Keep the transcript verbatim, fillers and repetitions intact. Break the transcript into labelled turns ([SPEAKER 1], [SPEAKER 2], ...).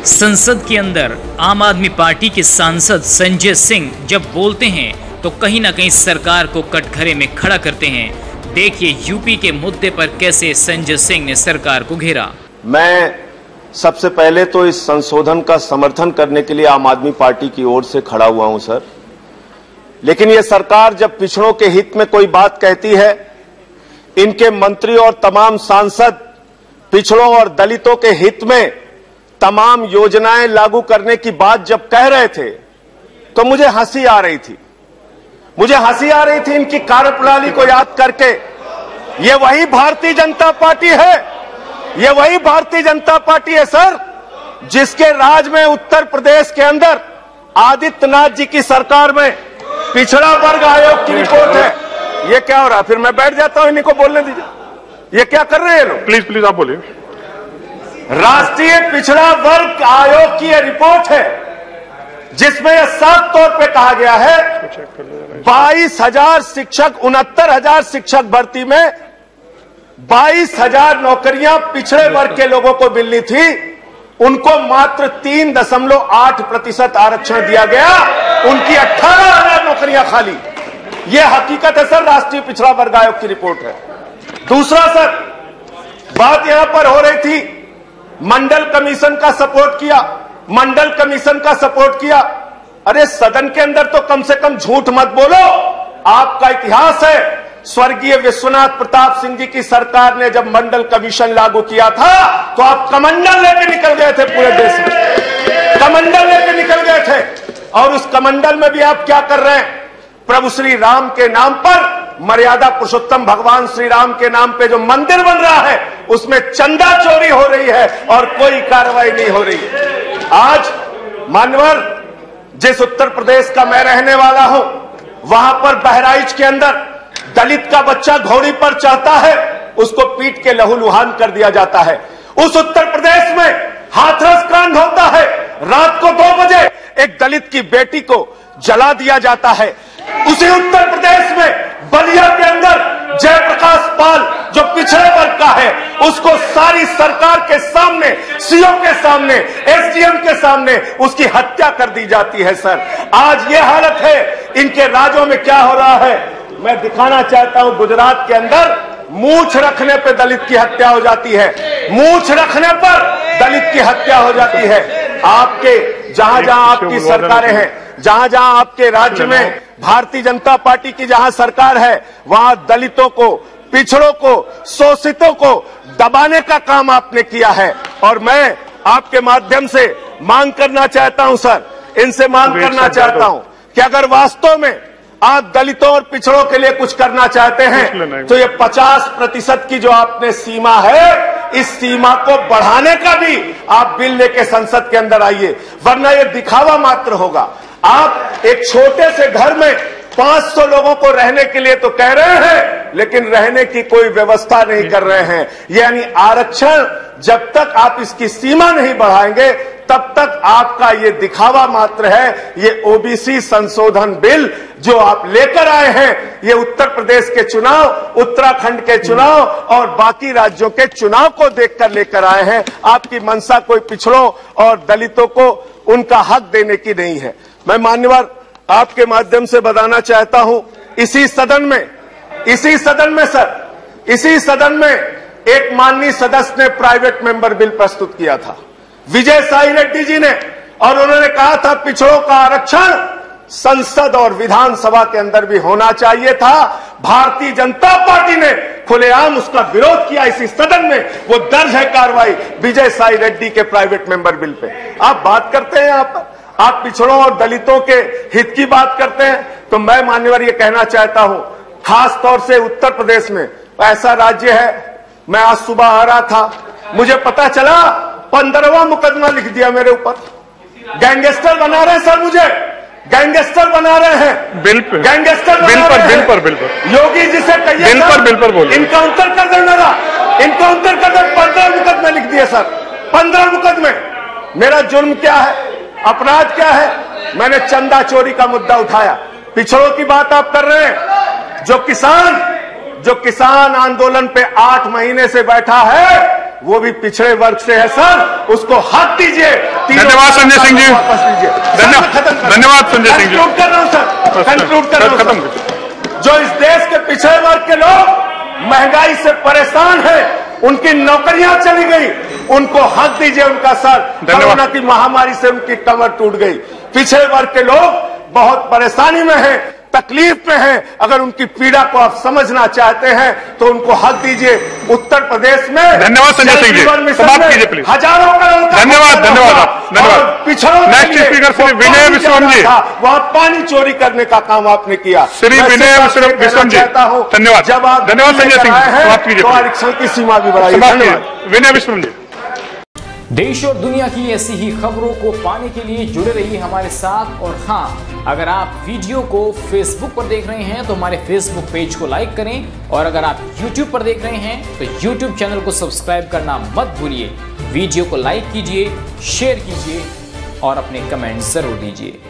[SPEAKER 1] संसद के अंदर आम आदमी पार्टी के सांसद संजय सिंह जब बोलते हैं तो कहीं ना कहीं सरकार को कटघरे में खड़ा करते हैं। देखिए यूपी के मुद्दे पर कैसे संजय सिंह ने सरकार को घेरा।
[SPEAKER 2] मैं सबसे पहले तो इस संशोधन का समर्थन करने के लिए आम आदमी पार्टी की ओर से खड़ा हुआ हूं सर, लेकिन ये सरकार जब पिछड़ों के हित में कोई बात कहती है, इनके मंत्री और तमाम सांसद पिछड़ों और दलितों के हित में तमाम योजनाएं लागू करने की बात जब कह रहे थे तो मुझे हंसी आ रही थी मुझे हंसी आ रही थी इनकी कार्यप्रणाली को याद करके। ये वही भारतीय जनता पार्टी है ये वही भारतीय जनता पार्टी है सर, जिसके राज में उत्तर प्रदेश के अंदर आदित्यनाथ जी की सरकार में पिछड़ा वर्ग आयोग की रिपोर्ट है। ये क्या हो रहा है? फिर मैं बैठ जाता हूं, इन्हीं को बोलने दीजिए। ये क्या कर रहे हैं लोग?
[SPEAKER 3] प्लीज प्लीज आप बोलिए।
[SPEAKER 2] राष्ट्रीय पिछड़ा वर्ग आयोग की यह रिपोर्ट है जिसमें यह साफ तौर पे कहा गया है बाईस हजार शिक्षक उनहत्तर हजार शिक्षक भर्ती में बाईस हजार नौकरियां पिछड़े वर्ग के लोगों को मिलनी थी, उनको मात्र तीन दशमलव आठ प्रतिशत आरक्षण दिया गया, उनकी अठारह हजार नौकरियां खाली। यह हकीकत है सर, राष्ट्रीय पिछड़ा वर्ग आयोग की रिपोर्ट है। दूसरा सर, बात यहां पर हो रही थी मंडल कमीशन का सपोर्ट किया मंडल कमीशन का सपोर्ट किया। अरे सदन के अंदर तो कम से कम झूठ मत बोलो। आपका इतिहास है, स्वर्गीय विश्वनाथ प्रताप सिंह जी की सरकार ने जब मंडल कमीशन लागू किया था तो आप कमंडल लेके निकल गए थे, पूरे देश में कमंडल लेके निकल गए थे। और उस कमंडल में भी आप क्या कर रहे हैं? प्रभु श्री राम के नाम पर, मर्यादा पुरुषोत्तम भगवान श्री राम के नाम पे जो मंदिर बन रहा है उसमें चंदा चोरी हो रही है और कोई कार्रवाई नहीं हो रही है। आज मान्यवर, जिस उत्तर प्रदेश का मैं रहने वाला हूं, वहां पर बहराइच के अंदर दलित का बच्चा घोड़ी पर चढ़ता है, उसको पीट के लहूलुहान कर दिया जाता है। उस उत्तर प्रदेश में हाथरस कांड होता है, रात को दो बजे एक दलित की बेटी को जला दिया जाता है। उसी उत्तर प्रदेश में बलिया के अंदर जयप्रकाश पाल जो पिछड़े वर्ग का है, उसको सारी सरकार के सामने, सीओ के सामने, एसडीएम के सामने उसकी हत्या कर दी जाती है। सर, आज ये हालत है। इनके राज्यों में क्या हो रहा है मैं दिखाना चाहता हूं। गुजरात के अंदर मूछ रखने पर दलित की हत्या हो जाती है, मूछ रखने पर दलित की हत्या हो जाती है। आपके जहां जहां आपकी सरकारें हैं, जहां जहां आपके राज्य में भारतीय जनता पार्टी की जहां सरकार है, वहां दलितों को, पिछड़ों को, शोषितों को दबाने का काम आपने किया है। और मैं आपके माध्यम से मांग करना चाहता हूं सर, इनसे मांग करना चाहता हूं कि अगर वास्तव में आप दलितों और पिछड़ों के लिए कुछ करना चाहते हैं तो ये पचास प्रतिशत की जो आपने सीमा है, इस सीमा को बढ़ाने का भी आप बिल लेके संसद के अंदर आइए, वरना ये दिखावा मात्र होगा। आप एक छोटे से घर में पांच सौ लोगों को रहने के लिए तो कह रहे हैं, लेकिन रहने की कोई व्यवस्था नहीं कर रहे हैं। यानी आरक्षण जब तक आप इसकी सीमा नहीं बढ़ाएंगे तब तक आपका ये दिखावा मात्र है। ये ओबीसी संशोधन बिल जो आप लेकर आए हैं, ये उत्तर प्रदेश के चुनाव, उत्तराखंड के चुनाव और बाकी राज्यों के चुनाव को देखकर लेकर आए हैं। आपकी मंशा कोई पिछड़ों और दलितों को उनका हक देने की नहीं है। मैं मान्यवर आपके माध्यम से बताना चाहता हूं, इसी सदन में इसी सदन में सर इसी सदन में एक माननीय सदस्य ने प्राइवेट मेंबर बिल प्रस्तुत किया था, विजय साई रेड्डी जी ने, और उन्होंने कहा था पिछड़ों का आरक्षण संसद और विधानसभा के अंदर भी होना चाहिए था। भारतीय जनता पार्टी ने खुलेआम उसका विरोध किया इसी सदन में। वो दर्ज है कार्रवाई विजय साई रेड्डी के प्राइवेट मेंबर बिल पे। आप बात करते हैं, आप आप पिछड़ों और दलितों के हित की बात करते हैं, तो मैं मान्यवर ये कहना चाहता हूं, खास तौर से उत्तर प्रदेश में ऐसा राज्य है। मैं आज सुबह आ रहा था, मुझे पता चला पंद्रहवां मुकदमा लिख दिया मेरे ऊपर। गैंगस्टर बना रहे हैं सर, मुझे गैंगस्टर बना रहे हैं
[SPEAKER 3] बिल पे,
[SPEAKER 2] गैंगस्टर
[SPEAKER 3] बिल पर बिल पर बिल पर
[SPEAKER 2] योगी जी से कहिए
[SPEAKER 3] बिल पर बिल पर बोलिए,
[SPEAKER 2] इनकाउंटर कर दे, मेरा इनकाउंटर कर दे। पंद्रह मुकदमे लिख दिए सर, पंद्रह मुकदमे। मेरा जुर्म क्या है, अपराध क्या है? मैंने चंदा चोरी का मुद्दा उठाया। पिछड़ों की बात आप कर रहे हैं, जो किसान जो किसान आंदोलन पे आठ महीने से बैठा है, वो भी पिछड़े वर्ग से है सर, उसको हक दीजिए।
[SPEAKER 3] धन्यवाद संजय सिंह जी,
[SPEAKER 2] वापस लीजिए।
[SPEAKER 3] धन्यवाद संजय सिंह जी।
[SPEAKER 2] कंक्लूड कर रहा हूं सर, कंक्लूड कर रहा हूं सर। जो इस देश के पिछड़े वर्ग के लोग महंगाई से परेशान हैं, उनकी नौकरियां चली गई, उनको हक दीजिए उनका सर। कोरोना की महामारी से उनकी कमर टूट गई। पिछड़े वर्ग के लोग बहुत परेशानी में हैं, तकलीफ में हैं। अगर उनकी पीड़ा को आप समझना चाहते हैं तो उनको हक दीजिए। उत्तर प्रदेश में
[SPEAKER 3] धन्यवाद संजय सिंह जी, समाप्त कीजिए प्लीज।
[SPEAKER 2] हजारों करोड़ का
[SPEAKER 3] धन्यवाद धन्यवाद धन्यवाद।
[SPEAKER 2] पिछड़ों
[SPEAKER 3] नेक्स्ट स्पीकर श्री विनय विश्वम जी,
[SPEAKER 2] वहां पानी चोरी करने का काम आपने किया।
[SPEAKER 3] श्री विनय विश्वम जी, धन्यवाद।
[SPEAKER 2] जब आप
[SPEAKER 3] धन्यवाद संजय सिंह, समाप्त कीजिए
[SPEAKER 2] तो आरक्षण की सीमा भी बढ़ाई। धन्यवाद
[SPEAKER 3] विनय विश्वम जी।
[SPEAKER 1] देश और दुनिया की ऐसी ही खबरों को पाने के लिए जुड़े रहिए हमारे साथ। और हाँ, अगर आप वीडियो को फेसबुक पर देख रहे हैं तो हमारे फेसबुक पेज को लाइक करें, और अगर आप यूट्यूब पर देख रहे हैं तो यूट्यूब चैनल को सब्सक्राइब करना मत भूलिए। वीडियो को लाइक कीजिए, शेयर कीजिए और अपने कमेंट जरूर दीजिए।